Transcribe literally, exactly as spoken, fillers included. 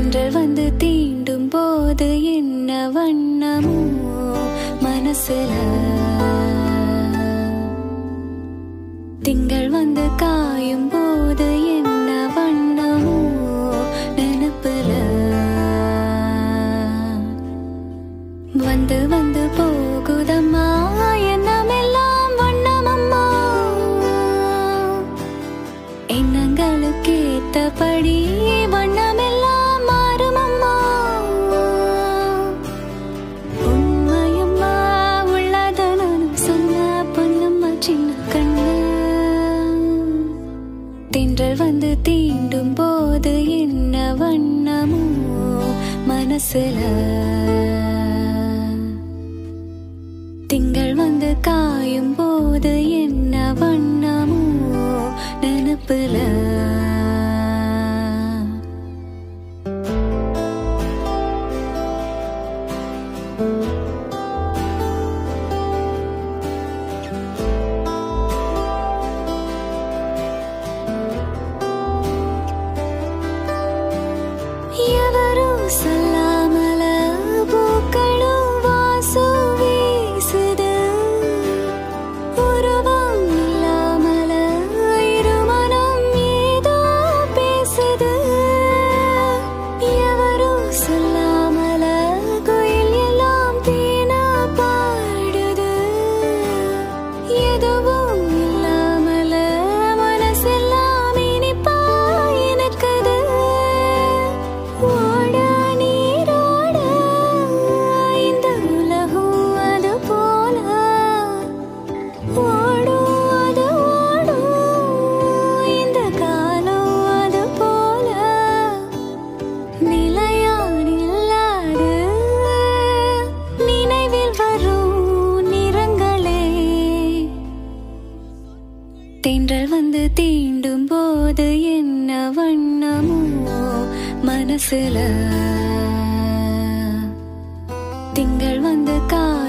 தென்றல் வந்து தீண்டும் போது என்ன வண்ணமோ மனசுல, திங்கள் வந்து காயும் போது என்ன வண்ணமோ நினைப்புல, வந்து வந்து போகுதம்மா எண்ணமெல்லாம் வண்ணமம்மா, எண்ணங்களுக்கு ஏத்தபடி வண்ணமெல்லாம் மாறுமம்மா. உண்மையம்மா உள்ளத நானும் சொன்ன பொன்னம்மா சின்ன கண்ணு. தென்றல் வந்து தீண்டும் போது என்ன வண்ணமோ மனசுல, திங்கள் வந்து காயும் போது என்ன வண்ணமோ நினைப்புல. எவரோ சொல்லாமல பூக்களும் வாசம் வீசுது, உருவம் இல்லாமல இருமனம் ஏதோ பேசுது. எவரோ சொல்லாமல கோயில் எல்லாம் தேனா பாடுது, எதுவும் இல்லாமல மனசெல்லாம் இனிப்பா எனக்குது. ஓட நீரோட இந்த உலகம் அது போல, ஓடும் அது ஓடும் இந்த காலம் அது போல, நிலையான் இல்லாது நினைவில் வரும் நிறங்களே. தென்றல் வந்து தீண்டும் போது என்ன வண்ணமோ மனசுல, திங்கள் வந்து கா